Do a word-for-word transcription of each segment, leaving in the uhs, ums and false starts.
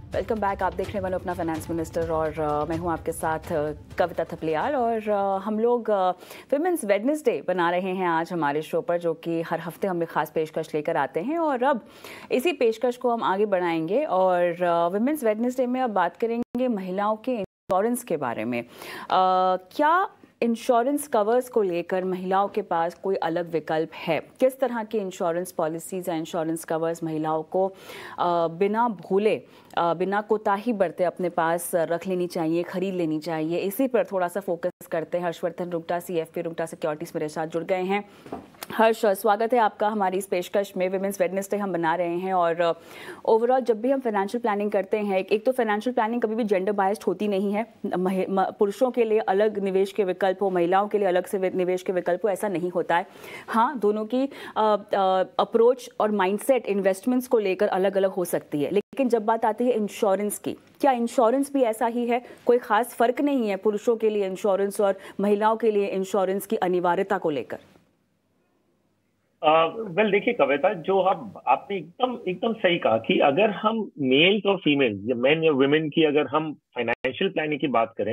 Welcome back. आप देख रहे हैं वन अपना फाइनेंस मिनिस्टर और uh, मैं हूं आपके साथ uh, कविता थपलियाल और uh, हम लोग विमेंस वेडनेसडे बना रहे हैं आज हमारे शो पर, जो कि हर हफ्ते हम एक खास पेशकश लेकर आते हैं और अब इसी पेशकश को हम आगे बढ़ाएंगे और विमेंस वेडनेसडे में अब बात करेंगे महिलाओं के इंश्योरेंस के बारे में। uh, क्या इंश्योरेंस कवर्स को लेकर महिलाओं के पास कोई अलग विकल्प है? किस तरह की इंश्योरेंस पॉलिसीज़ या इंश्योरेंस कवर्स महिलाओं को बिना भूले, बिना कोताही बरते अपने पास रख लेनी चाहिए, खरीद लेनी चाहिए? इसी पर थोड़ा सा फोकस करते हैं। हर्षवर्धन रुंगटा, सीएफपी रुंगटा सिक्योरिटीज मेरे साथ जुड़ गए हैं। हर्ष, स्वागत है आपका हमारी इस पेशकश में। विमेंस वेडनेसडे हम बना रहे हैं और ओवरऑल जब भी हम फाइनेंशियल प्लानिंग करते हैं, एक तो फाइनेंशियल प्लानिंग कभी भी जेंडर बायस्ड होती नहीं है। पुरुषों के लिए अलग निवेश के विकल्प हो, महिलाओं के लिए अलग से निवेश के विकल्प हो, ऐसा नहीं होता है। हाँ, दोनों की अप्रोच और माइंडसेट इन्वेस्टमेंट्स को लेकर अलग अलग हो सकती है, लेकिन जब बात आती है इंश्योरेंस की, क्या इंश्योरेंस भी ऐसा ही है? कोई खास फर्क नहीं है पुरुषों के लिए इंश्योरेंस और महिलाओं के लिए इंश्योरेंस की अनिवार्यता को लेकर? वेल uh, देखिए कविता, जो आप आपने एकदम एकदम सही कहा कि अगर हम मेल्स और फीमेल या मेन या वुमेन की अगर हम फाइनेंशियल प्लानिंग की बात करें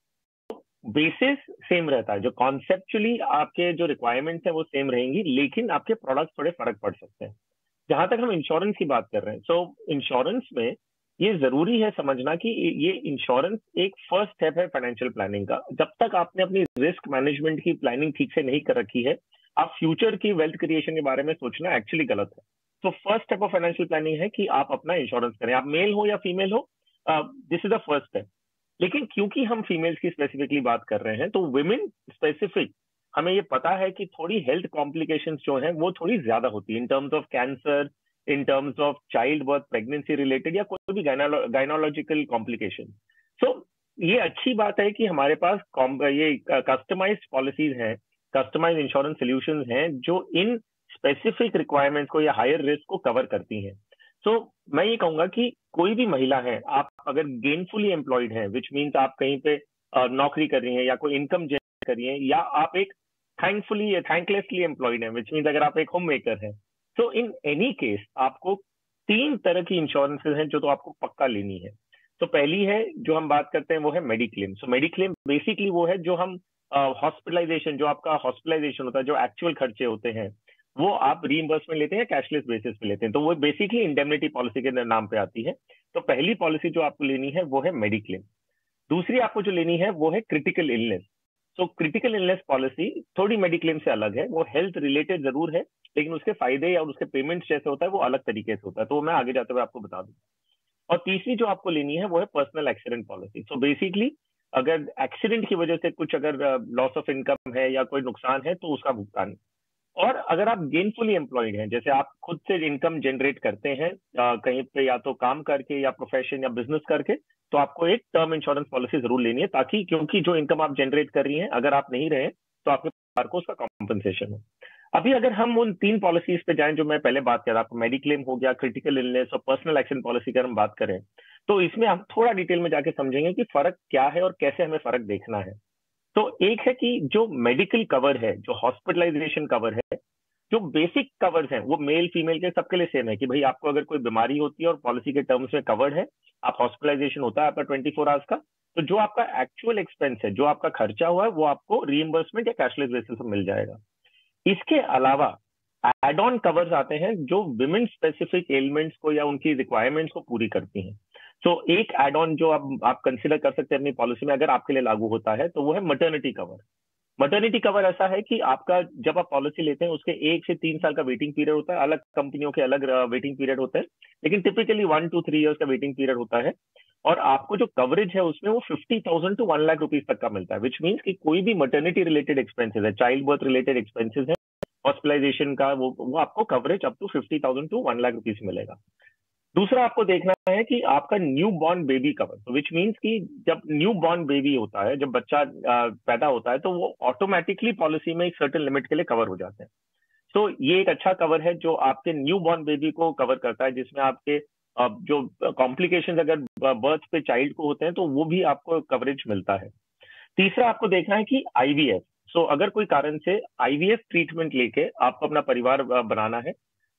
तो बेसिस सेम रहता है। जो कॉन्सेप्चुअली आपके जो रिक्वायरमेंट्स है वो सेम रहेंगी, लेकिन आपके प्रोडक्ट थोड़े फर्क पड़ सकते हैं। जहां तक हम इंश्योरेंस की बात कर रहे हैं, सो इंश्योरेंस में ये जरूरी है समझना कि ये इंश्योरेंस एक फर्स्ट स्टेप है फाइनेंशियल प्लानिंग का। जब तक आपने अपनी रिस्क मैनेजमेंट की प्लानिंग ठीक से नहीं कर रखी है, आप फ्यूचर की वेल्थ क्रिएशन के बारे में सोचना एक्चुअली गलत है। तो first step of financial planning है कि आप अपना इंश्योरेंस करें, आप मेल हो या फीमेल हो, this is the first step. लेकिन क्योंकि हम फीमेल्स की स्पेसिफिकली बात कर रहे हैं, तो वुमेन स्पेसिफिक हमें ये पता है कि थोड़ी हेल्थ कॉम्प्लिकेशंस जो हैं वो थोड़ी ज्यादा होती है in terms of cancer, in terms of child birth, pregnancy related या कोई भी गायनोलॉजिकल कॉम्प्लिकेशन। सो ये अच्छी बात है कि हमारे पास ये कस्टमाइज्ड पॉलिसीज हैं, कस्टमाइज इंश्योरेंस सॉल्यूशंस हैं जो इन स्पेसिफिक रिक्वायरमेंट्स को या हायर रिस्क को कवर करती हैं। सो so, मैं ये कहूंगा कि कोई भी महिला है, आप अगर गेनफुली एम्प्लॉयड हैं, विच मीन्स आप कहीं पे नौकरी कर रही हैं या कोई इनकम जनरेट कर रही हैं, या आप एक थैंकफुली या थैंकलेसली एम्प्लॉयड हैं, विच मीन्स अगर आप एक होम मेकर हैं, तो इन एनी केस आपको तीन तरह की इंश्योरेंसेज हैं जो तो आपको पक्का लेनी है। तो पहली है जो हम बात करते हैं वो है मेडिक्लेम। सो मेडिक्लेम बेसिकली वो है जो हम हॉस्पिटलाइजेशन uh, जो आपका हॉस्पिटलाइजेशन होता है, जो एक्चुअल खर्चे होते हैं, वो आप रीइंबर्समेंट लेते हैं, कैशलेस बेसिस पे लेते हैं, तो वो बेसिकली इंडेमनिटी पॉलिसी के नाम पे आती है। तो पहली पॉलिसी जो आपको लेनी है वो है मेडिक्लेम। दूसरी आपको जो लेनी है वो है critical illness. So critical illness policy थोड़ी मेडिक्लेम से अलग है, वो हेल्थ रिलेटेड जरूर है, लेकिन उसके फायदे या उसके पेमेंट्स जैसे होता है वो अलग तरीके से होता है, तो वो मैं आगे जाते हुए आपको बता दूं। और तीसरी जो आपको लेनी है वो है personal accident policy. So basically अगर एक्सीडेंट की वजह से कुछ अगर लॉस ऑफ इनकम है या कोई नुकसान है तो उसका भुगतान। और अगर आप गेनफुली एम्प्लॉयड हैं, जैसे आप खुद से इनकम जनरेट करते हैं आ, कहीं पे या तो काम करके या प्रोफेशन या बिजनेस करके, तो आपको एक टर्म इंश्योरेंस पॉलिसी जरूर लेनी है, ताकि क्योंकि जो इनकम आप जनरेट कर रही हैं, अगर आप नहीं रहे तो आपके परिवार को उसका कॉम्पनसेशन हो। अभी अगर हम उन तीन पॉलिसीज पे जाएं जो मैं पहले बात कर रहा, आपको मेडिक्लेम हो गया, क्रिटिकल इलनेस और पर्सनल एक्शन पॉलिसी की हम बात करें, तो इसमें हम थोड़ा डिटेल में जाके समझेंगे कि फर्क क्या है और कैसे हमें फर्क देखना है। तो एक है कि जो मेडिकल कवर है, जो हॉस्पिटलाइजेशन कवर है, जो बेसिक कवर्स हैं वो मेल फीमेल के सबके लिए सेम है कि भाई आपको अगर कोई बीमारी होती है और पॉलिसी के टर्म्स में कवर्ड है, आप हॉस्पिटलाइजेशन होता है आपका ट्वेंटी फोर आवर्स का, तो जो आपका एक्चुअल एक्सपेंस है, जो आपका खर्चा हुआ है, वो आपको रीइंबर्समेंट या कैशलेस बेसिस पर मिल जाएगा। इसके अलावा एड ऑन कवर्स आते हैं जो विमेन स्पेसिफिक एलिमेंट्स को या उनकी रिक्वायरमेंट्स को पूरी करती हैं। तो so, एक एड ऑन जो आप आप कंसिडर कर सकते हैं अपनी पॉलिसी में, अगर आपके लिए लागू होता है, तो वो है मटर्निटी कवर। मटर्निटी कवर ऐसा है कि आपका जब आप पॉलिसी लेते हैं उसके एक से तीन साल का वेटिंग पीरियड होता है, अलग कंपनियों के अलग वेटिंग पीरियड होते हैं, लेकिन typically one two three years का वेटिंग पीरियड होता है। और आपको जो कवरेज है उसमें वो fifty thousand to one lakh rupees तक का मिलता है, विच मीन्स कि कोई भी मटर्निटी रिलेटेड एक्सपेंसेस है, चाइल्ड बर्थ रिलेटेड एक्सपेंसेस है, हॉस्पिटलाइजेशन का, वो वो आपको coverage up to fifty thousand to one lakh rupees मिलेगा। दूसरा आपको देखना है कि आपका न्यू बॉर्न बेबी कवर, तो विच मीन्स कि जब न्यू बॉर्न बेबी होता है, जब बच्चा पैदा होता है, तो वो ऑटोमेटिकली पॉलिसी में एक सर्टेन लिमिट के लिए कवर हो जाते हैं। तो ये एक अच्छा कवर है जो आपके न्यू बॉर्न बेबी को कवर करता है, जिसमें आपके जो कॉम्प्लिकेशंस अगर बर्थ पे चाइल्ड को होते हैं तो वो भी आपको कवरेज मिलता है। तीसरा आपको देखना है कि आईवीएफ। सो अगर कोई कारण से आईवीएफ ट्रीटमेंट लेके आपको अपना परिवार बनाना है,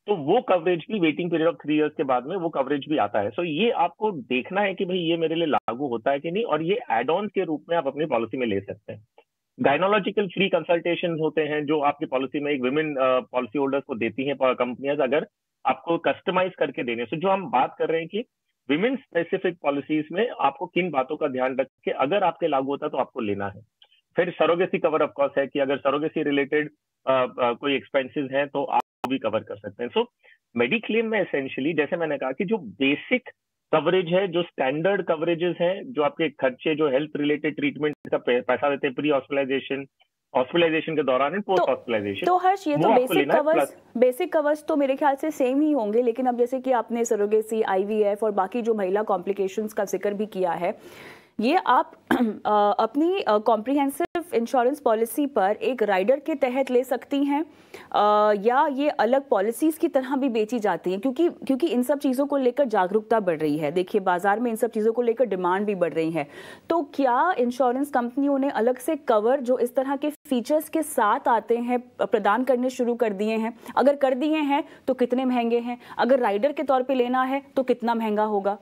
तो वो कवरेज भी waiting period of three years के बाद में वो कवरेज भी आता है. सो so, ये आपको देखना है कि भाई ये मेरे लिए लागू होता है कि नहीं, और ये एड ऑन के रूप में आप अपनी पॉलिसी में ले सकते हैं. गायनोलॉजिकल फ्री कंसल्टेशन होते हैं जो आपकी पॉलिसी में एक विमेन पॉलिसी होल्डर्स को देती हैं कंपनियां, अगर आपको कस्टमाइज करके देने. सो so, जो हम बात कर रहे हैं कि विमेन स्पेसिफिक पॉलिसीज में आपको किन बातों का ध्यान रख के अगर आपके लागू होता है तो आपको लेना है. फिर सरोगेसी कवर ऑफ कोर्स है कि अगर सरोगेसी रिलेटेड कोई एक्सपेंसेस हैं तो आप भी कवर कर सकते हैं. सो मेडिक्लेम में एसेंशियली जैसे मैंने कहा कि जो बेसिक कवरेज है, जो स्टैंडर्ड कवरेजेस हैं, जो आपके खर्चे, जो हेल्थ रिलेटेड ट्रीटमेंट का पैसा देते हैं प्री हॉस्पिटलाइजेशन, हॉस्पिटलाइजेशन के दौरान एंड पोस्ट हॉस्पिटलाइजेशन, तो हर्ष ये तो बेसिक कवर्स बेसिक कवर्स तो मेरे ख्याल से सेम ही होंगे, लेकिन अब जैसे कि आपने सरोगेसी, आईवीएफ और बाकी जो महिला कॉम्प्लिकेशंस का जिक्र भी किया है, ये आप अपनी कॉम्प्रिहेंसिव इंश्योरेंस पॉलिसी पर एक राइडर के तहत ले सकती हैं या ये अलग पॉलिसीज की तरह भी बेची जाती हैं, क्योंकि क्योंकि इन सब चीज़ों को लेकर जागरूकता बढ़ रही है. देखिए बाजार में इन सब चीज़ों को लेकर डिमांड भी बढ़ रही है. तो क्या इंश्योरेंस कंपनियों ने अलग से कवर जो इस तरह के फीचर्स के साथ आते हैं प्रदान करने शुरू कर दिए हैं? अगर कर दिए हैं तो कितने महंगे हैं? अगर राइडर के तौर पर लेना है तो कितना महंगा होगा?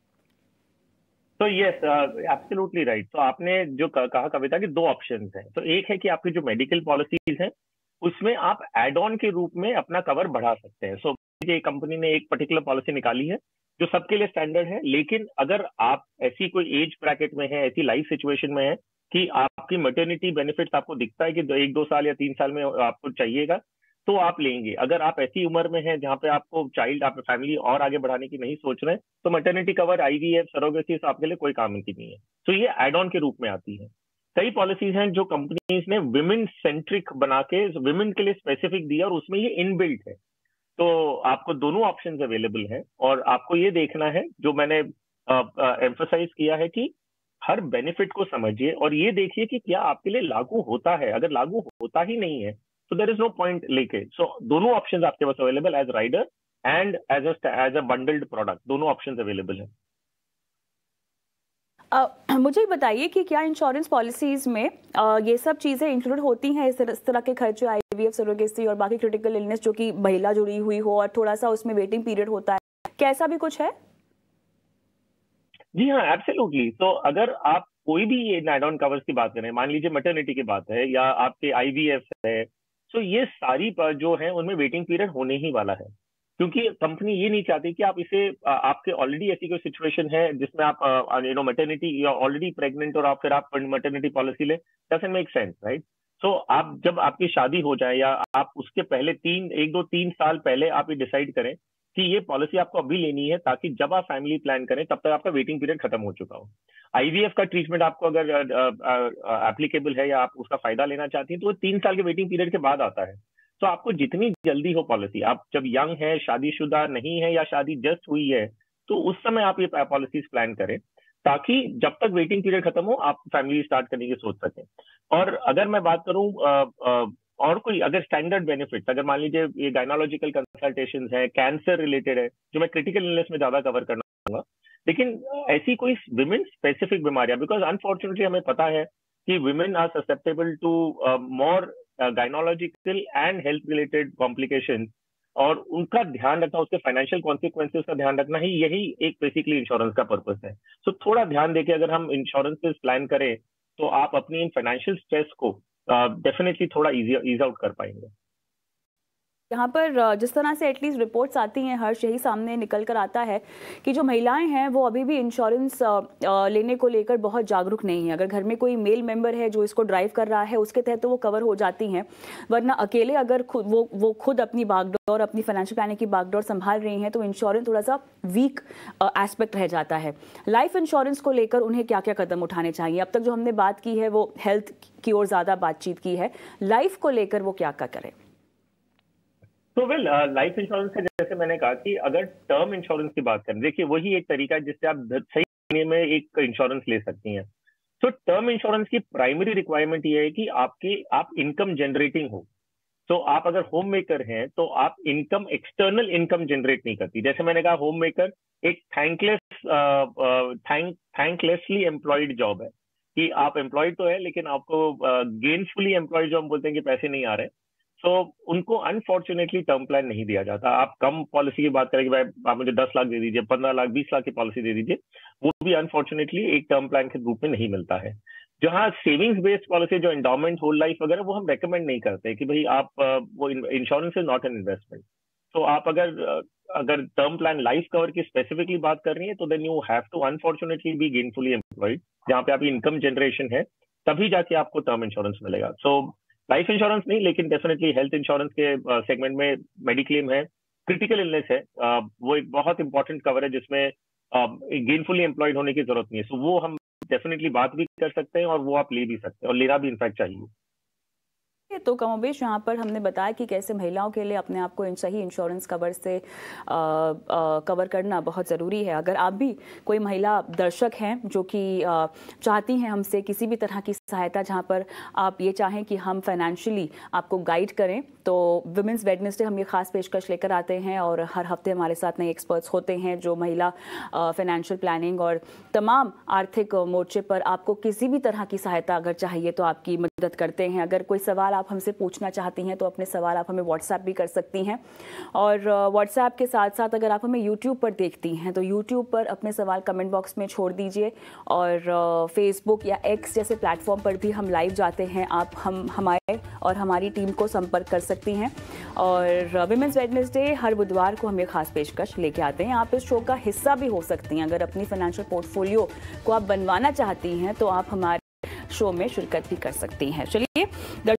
तो यस, एब्सोल्युटली राइट. तो आपने जो कहा कविता कि दो ऑप्शंस हैं. तो एक है कि आपकी जो मेडिकल पॉलिसीज हैं उसमें आप एड ऑन के रूप में अपना कवर बढ़ा सकते हैं. सो so, ये कंपनी ने एक पर्टिकुलर पॉलिसी निकाली है जो सबके लिए स्टैंडर्ड है, लेकिन अगर आप ऐसी कोई एज ब्रैकेट में है, ऐसी लाइफ सिचुएशन में है कि आपकी मैटरनिटी बेनिफिट्स आपको दिखता है कि एक दो साल या तीन साल में आपको चाहिएगा, तो आप लेंगे. अगर आप ऐसी उम्र में हैं जहां पे आपको चाइल्ड, आप फैमिली और आगे बढ़ाने की नहीं सोच रहे, तो मैटरनिटी कवर, आईवीएफ, सरोगेसी आपके लिए कोई काम की नहीं है. तो ये एड ऑन के रूप में आती है. कई पॉलिसीज हैं जो कंपनीज ने विमेन सेंट्रिक बना के विमेन के लिए स्पेसिफिक दिया और उसमें ये इनबिल्ट है. तो आपको दोनों ऑप्शंस अवेलेबल हैं और आपको ये देखना है, जो मैंने एम्फसाइज किया है, कि हर बेनिफिट को समझिए और ये देखिए कि क्या आपके लिए लागू होता है. अगर लागू होता ही नहीं है तो देयर इज नो पॉइंट लेके. सो दोनों ऑप्शंस आपके पास available as rider and as as a bundled product, दोनों ऑप्शंस अवेलेबल हैं. Uh, मुझे बताइए कि क्या इंश्योरेंस पॉलिसीज में uh, ये सब चीज़ें इंक्लूड होती हैं, इस तरह के खर्चे, आईवीएफ, सरोगेसी और बाकी क्रिटिकल इलनेस जो कि महिला जुड़ी हुई हो और थोड़ा सा उसमें वेटिंग पीरियड होता है, क्या ऐसा भी कुछ है? जी हाँ, एब्सोल्युटली. तो अगर आप कोई भी ये एड ऑन कवर्स की बात करें, मान लीजिए मैटरनिटी की बात है या आपके आईवीएफ है, तो ये सारी जो है उनमें वेटिंग पीरियड होने ही वाला है, क्योंकि कंपनी ये नहीं चाहती कि आप इसे, आपके ऑलरेडी ऐसी कोई सिचुएशन है जिसमें आप यू नो मैटरनिटी या ऑलरेडी प्रेग्नेंट और आप फिर आप मैटरनिटी पॉलिसी ले, doesn't make sense, right. So आप जब आपकी शादी हो जाए या आप उसके पहले तीन एक दो तीन साल पहले आप ये डिसाइड करें कि ये पॉलिसी आपको अभी लेनी है, ताकि जब आप फैमिली प्लान करें तब तक आपका वेटिंग पीरियड खत्म हो चुका हो. आईवीएफ का ट्रीटमेंट आपको अगर एप्लीकेबल है या आप उसका फायदा लेना चाहती हैं तो वो तीन साल के वेटिंग पीरियड के बाद आता है. तो आपको जितनी जल्दी हो पॉलिसी, आप जब यंग है, शादीशुदा नहीं है या शादी जस्ट हुई है, तो उस समय आप ये पॉलिसीज प्लान करें, ताकि जब तक वेटिंग पीरियड खत्म हो आप फैमिली स्टार्ट करने की सोच सकें. और अगर मैं बात करूं और कोई अगर स्टैंडर्ड बेनिफिट्स, अगर मान लीजिए ये गायनोलॉजिकल कंसल्टेशंस है, कैंसर रिलेटेड है, जो मैं क्रिटिकल इलनेस में ज्यादा कवर करना चाहूंगा, लेकिन ऐसी कोई विमेन स्पेसिफिक बीमारियां, बिकॉज अनफॉर्चुनेटली हमें पता है कि women are susceptible to more gynaecological and health related complication, और उनका ध्यान रखना, उसके फाइनेंशियल कॉन्सिक्वेंसेस का ध्यान रखना ही यही एक बेसिकली इंश्योरेंस का पर्पस है. सो so, थोड़ा ध्यान देके अगर हम इंश्योरेंस प्लान करें तो आप अपनी इन फाइनेंशियल स्ट्रेस को डेफिनेटली uh, थोड़ा ईज आउट कर पाएंगे. यहाँ पर जिस तरह से एटलीस्ट रिपोर्ट्स आती हैं, हर्ष, यही सामने निकल कर आता है कि जो महिलाएं हैं वो अभी भी इंश्योरेंस लेने को लेकर बहुत जागरूक नहीं है. अगर घर में कोई मेल मेंबर है जो इसको ड्राइव कर रहा है उसके तहत तो वो कवर हो जाती हैं, वरना अकेले अगर खुद वो वो खुद अपनी बागडोर, अपनी फाइनेंशियल प्लानिंग की बागडोर संभाल रही हैं तो इंश्योरेंस थोड़ा सा वीक एस्पेक्ट रह जाता है. लाइफ इंश्योरेंस को लेकर उन्हें क्या क्या कदम उठाने चाहिए? अब तक जो हमने बात की है वो हेल्थ की ओर ज़्यादा बातचीत की है, लाइफ को लेकर वो क्या क्या करें? तो वेल लाइफ इंश्योरेंस का जैसे मैंने कहा कि अगर टर्म इंश्योरेंस की बात करें, देखिए वही एक तरीका है जिससे आप सही महीने में एक इंश्योरेंस ले सकती हैं. तो टर्म इंश्योरेंस की प्राइमरी रिक्वायरमेंट ये है कि आपकी आप इनकम जनरेटिंग हो. तो आप अगर होम मेकर हैं तो आप इनकम, एक्सटर्नल इनकम जनरेट नहीं करती. जैसे मैंने कहा, होम मेकर एक thankless thank thanklessly employed job है, कि आप एम्प्लॉयड तो है लेकिन आपको गेनफुली एम्प्लॉयड जो हम बोलते हैं कि पैसे नहीं आ रहे, सो so, उनको अनफॉर्चुनेटली टर्म प्लान नहीं दिया जाता। आप कम पॉलिसी की बात करें कि भाई आप मुझे दस लाख दे दीजिए, पंद्रह लाख, बीस लाख की पॉलिसी दे दीजिए, वो भी अनफॉर्चुनेटली एक टर्म प्लान के रूप में नहीं मिलता है। जहां सेविंग्स बेस्ड पॉलिसी, जो एंडोमेंट, होल लाइफ वगैरह, वो हम रेकमेंड नहीं करते कि भाई आप, वो insurance is not an investment. तो आप अगर अगर टर्म प्लान लाइफ कवर की स्पेसिफिकली बात कर रही है, तो then you have to unfortunately be gainfully employed, जहाँ पे आपकी इनकम जनरेशन है, तभी जाके आपको टर्म इंश्योरेंस मिलेगा। सो लाइफ इंश्योरेंस नहीं, लेकिन डेफिनेटली हेल्थ इंश्योरेंस के सेगमेंट uh, में मेडिक्लेम है, क्रिटिकल इलनेस है, uh, वो एक बहुत इंपॉर्टेंट कवर है जिसमें गेनफुली uh, एम्प्लॉयड होने की जरूरत नहीं है। सो so, वो हम डेफिनेटली बात भी कर सकते हैं और वो आप ले भी सकते हैं, और लेना भी इनफैक्ट चाहिए। तो कमोबेश यहाँ पर हमने बताया कि कैसे महिलाओं के लिए अपने आप को इन सही इंश्योरेंस कवर से आ, आ, कवर करना बहुत ज़रूरी है। अगर आप भी कोई महिला दर्शक हैं जो कि चाहती हैं हमसे किसी भी तरह की सहायता, जहाँ पर आप ये चाहें कि हम फाइनेंशियली आपको गाइड करें, तो वुमेंस वेडनेसडे हम ये खास पेशकश लेकर आते हैं और हर हफ्ते हमारे साथ नए एक्सपर्ट्स होते हैं जो महिला फाइनेंशियल प्लानिंग और तमाम आर्थिक मोर्चे पर आपको किसी भी तरह की सहायता अगर चाहिए तो आपकी मदद करते हैं। अगर कोई सवाल आप हमसे पूछना चाहती हैं तो अपने सवाल आप हमें व्हाट्सएप भी कर सकती हैं, और व्हाट्सएप के साथ साथ अगर आप हमें यूट्यूब पर देखती हैं तो यूट्यूब पर अपने सवाल कमेंट बॉक्स में छोड़ दीजिए, और फेसबुक या एक्स जैसे प्लेटफॉर्म पर भी हम लाइव जाते हैं, आप हम हमारे और हमारी टीम को संपर्क कर सकती हैं। और विमेंस वेडनेसडे हर बुधवार को हम ये खास पेशकश लेके आते हैं। आप इस शो का हिस्सा भी हो सकती हैं। अगर अपनी फाइनेंशियल पोर्टफोलियो को आप बनवाना चाहती हैं तो आप हमारे शो में शिरकत भी कर सकती हैं। चलिए।